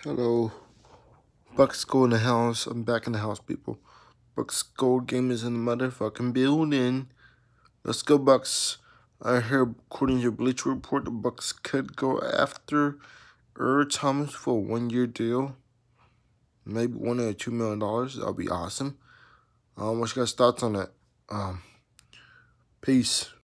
Hello, Bucs go in the house. I'm back in the house, people. Bucs gold game is in the motherfucking building. Let's go, Bucs. I heard, according to Bleacher Report, the Bucs could go after Earl Thomas for a 1-year deal. Maybe $1 or $2 million. That'll be awesome. What's your guys' thoughts on that? Peace.